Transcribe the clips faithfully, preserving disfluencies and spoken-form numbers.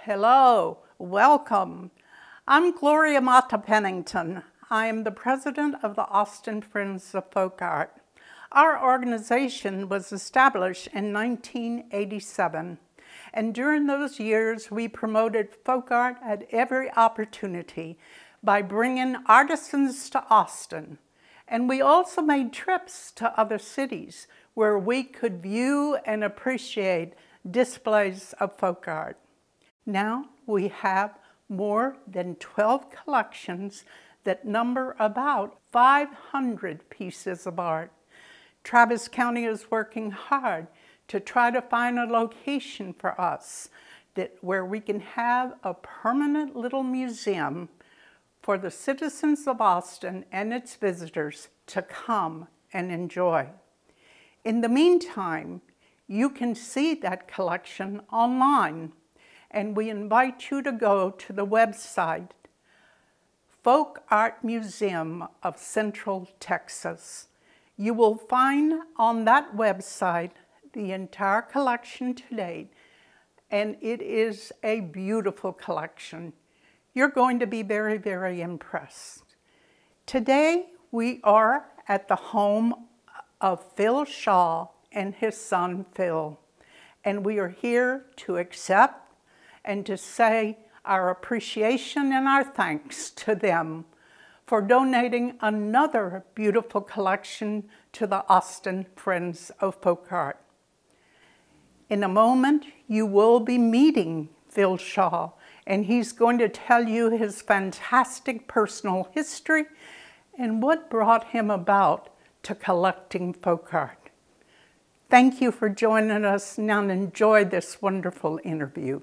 Hello, welcome. I'm Gloria Mata Pennington. I am the president of the Austin Friends of Folk Art. Our organization was established in nineteen eighty-seven, and during those years we promoted folk art at every opportunity by bringing artisans to Austin. And we also made trips to other cities where we could view and appreciate displays of folk art. Now we have more than twelve collections that number about five hundred pieces of art. Travis County is working hard to try to find a location for us that where we can have a permanent little museum for the citizens of Austin and its visitors to come and enjoy. In the meantime, you can see that collection online, and we invite you to go to the website Folk Art Museum of Central Texas. You will find on that website the entire collection to date, and it is a beautiful collection. You're going to be very, very impressed. Today, we are at the home of Phil Shaw and his son, Phil, and we are here to accept and to say our appreciation and our thanks to them for donating another beautiful collection to the Austin Friends of Folk Art. In a moment, you will be meeting Phil Shaw, and he's going to tell you his fantastic personal history and what brought him about to collecting folk art. Thank you for joining us now, and enjoy this wonderful interview.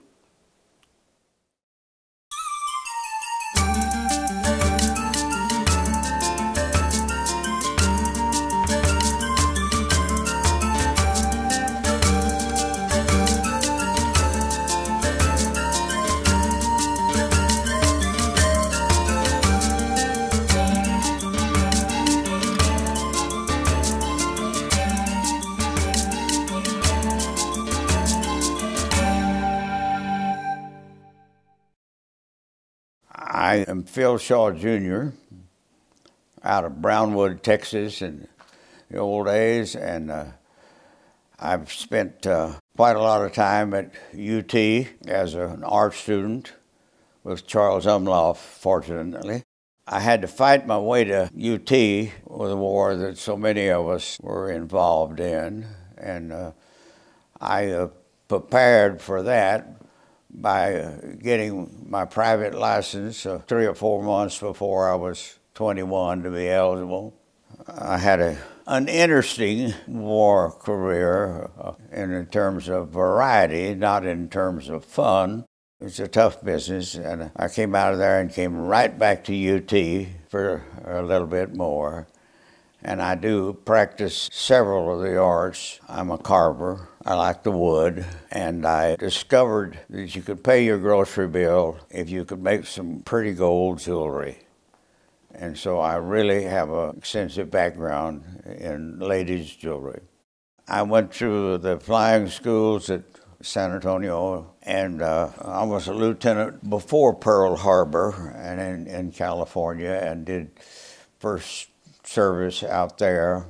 I am Phil Shaw, Junior, out of Brownwood, Texas in the old days, and uh, I've spent uh, quite a lot of time at U T as an art student with Charles Umlauf, fortunately. I had to fight my way to U T with a war that so many of us were involved in, and uh, I uh, prepared for that by uh, getting my private license uh, three or four months before I was twenty-one to be eligible. I had a, an interesting war career uh, in, in terms of variety, not in terms of fun. It's a tough business, and I came out of there and came right back to U T for a little bit more. And I do practice several of the arts. I'm a carver. I like the wood. And I discovered that you could pay your grocery bill if you could make some pretty gold jewelry. And so I really have an extensive background in ladies' jewelry. I went through the flying schools at San Antonio, and uh, I was a lieutenant before Pearl Harbor and in, in California, and did first service out there.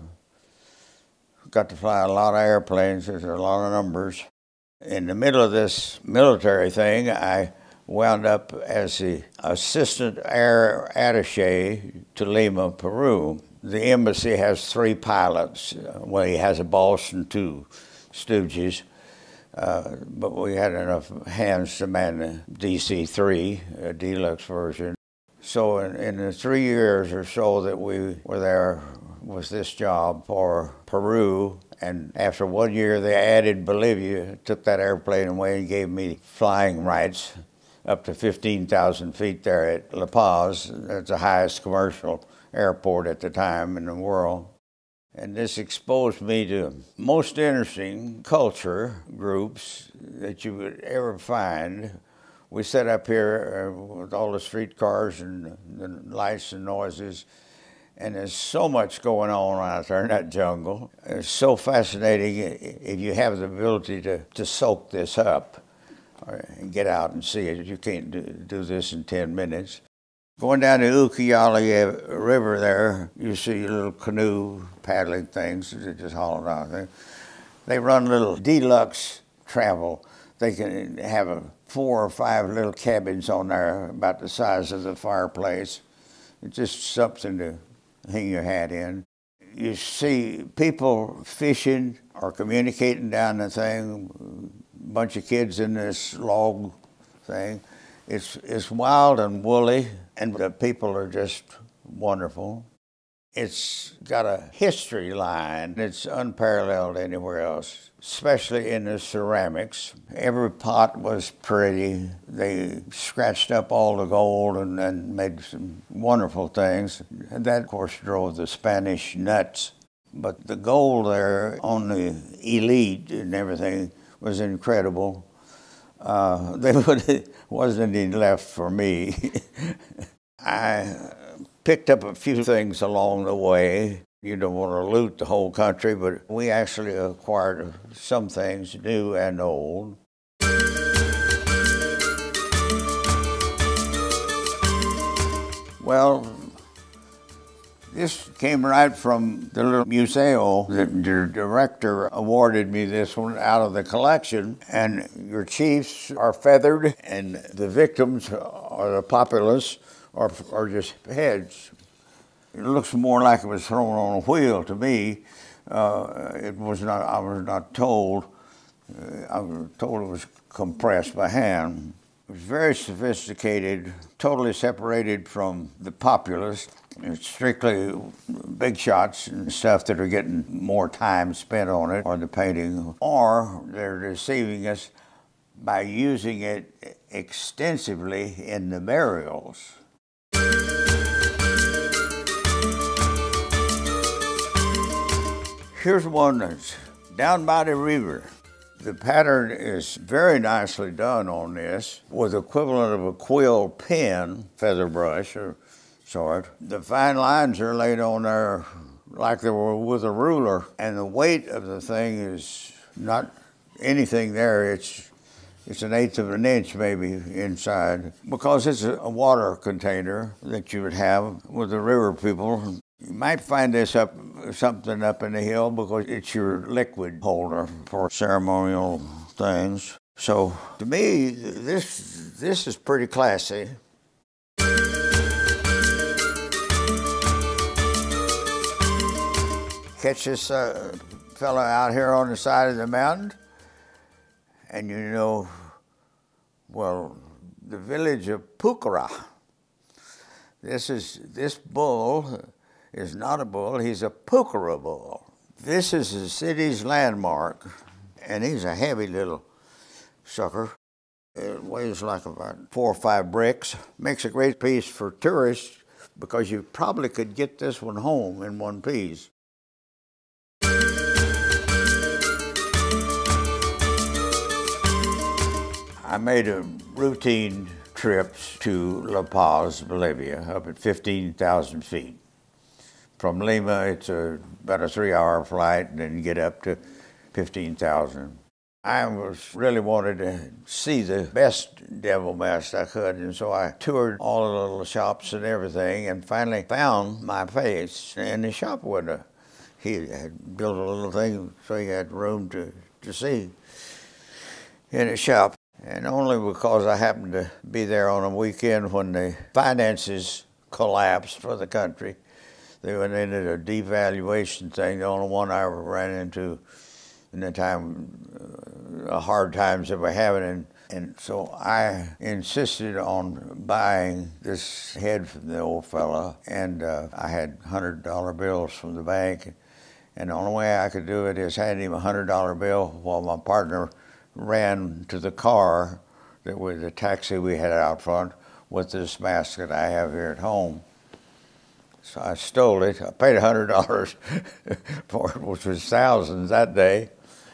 Got to fly a lot of airplanes. There's a lot of numbers. In the middle of this military thing, I wound up as the assistant air attaché to Lima, Peru. The embassy has three pilots. Well, he has a boss and two stooges, uh, but we had enough hands to man the D C three, a deluxe version. So in, in the three years or so that we were there was this job for Peru, and after one year they added Bolivia, took that airplane away and gave me flying rights up to fifteen thousand feet there at La Paz. That's the highest commercial airport at the time in the world. And this exposed me to most interesting culture groups that you would ever find. We sat up here uh, with all the streetcars and the lights and noises, and there's so much going on out there in that jungle. It's so fascinating if you have the ability to, to soak this up. and get out and see it. You can't do, do this in ten minutes. Going down the Ucayali River there, you see little canoe paddling things, they just haul it out there. They run little deluxe travel. They can have a four or five little cabins on there about the size of the fireplace. It's just something to hang your hat in. You see people fishing or communicating down the thing, a bunch of kids in this log thing. It's, it's wild and woolly, and the people are just wonderful. It's got a history line that's unparalleled anywhere else, especially in the ceramics. Every pot was pretty. They scratched up all the gold and, and made some wonderful things. And that, of course, drove the Spanish nuts. But the gold there on the elite and everything was incredible. Uh, there wasn't any left for me. I picked up a few things along the way. You don't want to loot the whole country, but we actually acquired some things, new and old. Well, this came right from the little museo. The director awarded me this one out of the collection, and your chiefs are feathered, and the victims or the populace are, are just heads. It looks more like it was thrown on a wheel to me. Uh, it was not, I was not told. Uh, I was told it was compressed by hand. It was very sophisticated, totally separated from the populace. It's strictly big shots and stuff that are getting more time spent on it, or the painting, or they're deceiving us by using it extensively in the burials. Here's one that's down by the river. The pattern is very nicely done on this, with the equivalent of a quill pen, feather brush or sort. The fine lines are laid on there like they were with a ruler, and the weight of the thing is not anything there. It's it's an eighth of an inch maybe inside, because it's a water container that you would have with the river people. You might find this up, something up in the hill, because it's your liquid holder for ceremonial things. So to me, this, this is pretty classy. Catch this uh, fellow out here on the side of the mountain, and you know, well, the village of Pucara. This is, this bull is not a bull, he's a Pucara bull. This is the city's landmark, and he's a heavy little sucker. It weighs like about four or five bricks. Makes a great piece for tourists, because you probably could get this one home in one piece. I made a routine trips to La Paz, Bolivia, up at fifteen thousand feet. From Lima, it's a, about a three-hour flight, and then get up to fifteen thousand. I was really wanted to see the best devil mask I could, and so I toured all the little shops and everything, and finally found my face in the shop window. He had built a little thing so he had room to, to see in the shop. And only because I happened to be there on a weekend when the finances collapsed for the country. They went into a devaluation thing, the only one I ever ran into in the time, uh, hard times that we're having. And, and so I insisted on buying this head from the old fella, and uh, I had one hundred dollar bills from the bank. And the only way I could do it is hand him a one hundred dollar bill while my partner ran to the car, that was the taxi we had out front, with this mask that I have here at home. So I stole it. I paid one hundred dollars for it, which was thousands that day.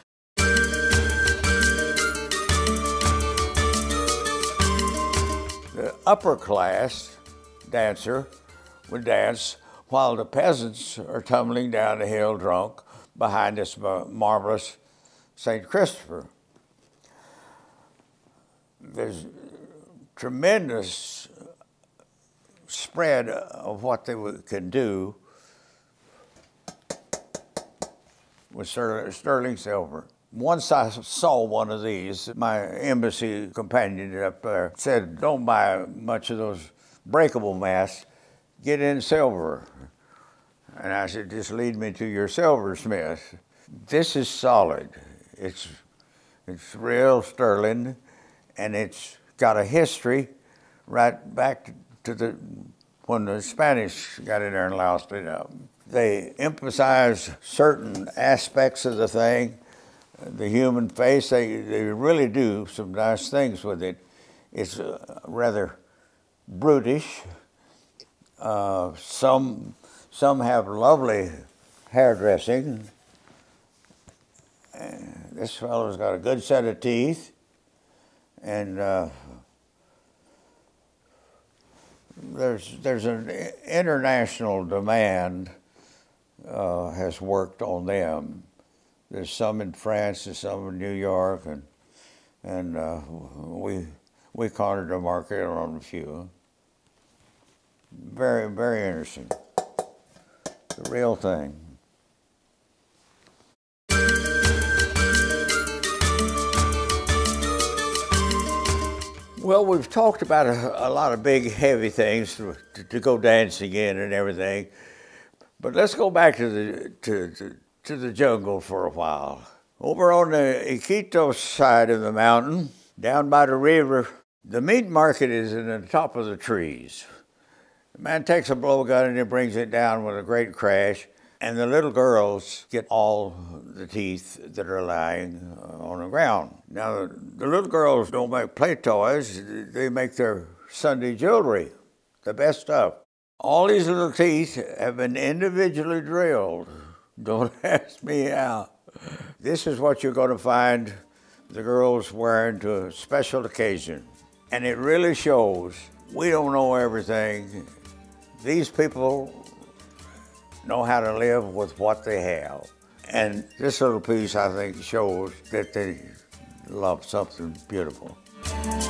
The upper class dancer would dance while the peasants are tumbling down the hill drunk behind this marvelous Saint Christopher. there's tremendous spread of what they can do with sterling silver. Once I saw one of these, my embassy companion up there said, don't buy much of those breakable masks, get in silver. And I said, just lead me to your silversmith. This is solid. It's, it's real sterling, and it's got a history right back to the when the Spanish got in there and loused it up. They emphasize certain aspects of the thing, the human face. They, they really do some nice things with it. It's uh, rather brutish. Uh, some, some have lovely hairdressing. Uh, this fellow's got a good set of teeth, and uh, there's, there's an international demand uh, has worked on them. There's some in France, there's some in New York, and, and uh, we, we cornered the market on a few. Very, very interesting. The real thing. Well, we've talked about a, a lot of big, heavy things to, to, to go dancing in and everything, but let's go back to the to, to, to the jungle for a while. Over on the Iquitos side of the mountain, down by the river, the meat market is in the top of the trees. The man takes a blowgun and he brings it down with a great crash, and the little girls get all the teeth that are lying on the ground. Now, the little girls don't make play toys, they make their Sunday jewelry, the best stuff. All these little teeth have been individually drilled. Don't ask me how. This is what you're going to find the girls wearing to a special occasion. And it really shows we don't know everything. These people know how to live with what they have. And this little piece, I think, shows that they love something beautiful.